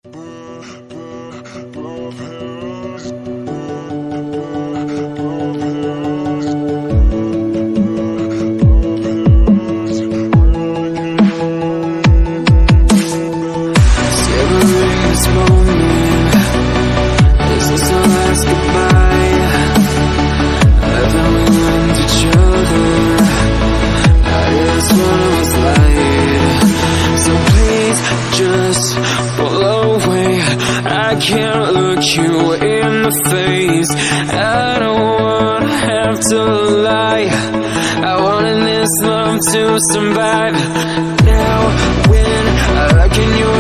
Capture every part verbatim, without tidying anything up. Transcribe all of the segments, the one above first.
I can't look you in the face. I don't wanna have to lie. I wanted this love to survive. Now when I look in your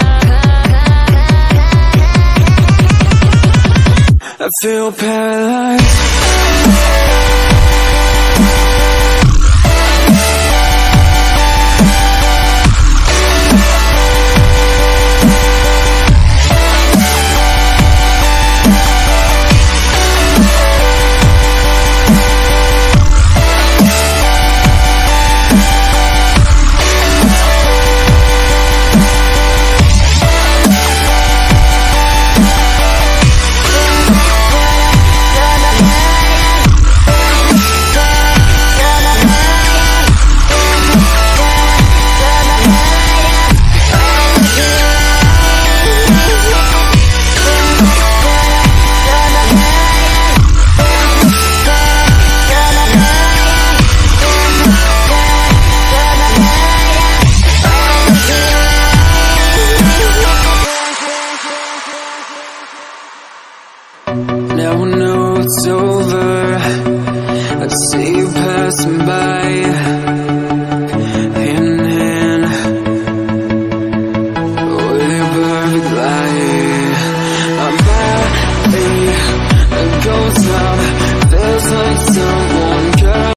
eyes, I feel paralyzed.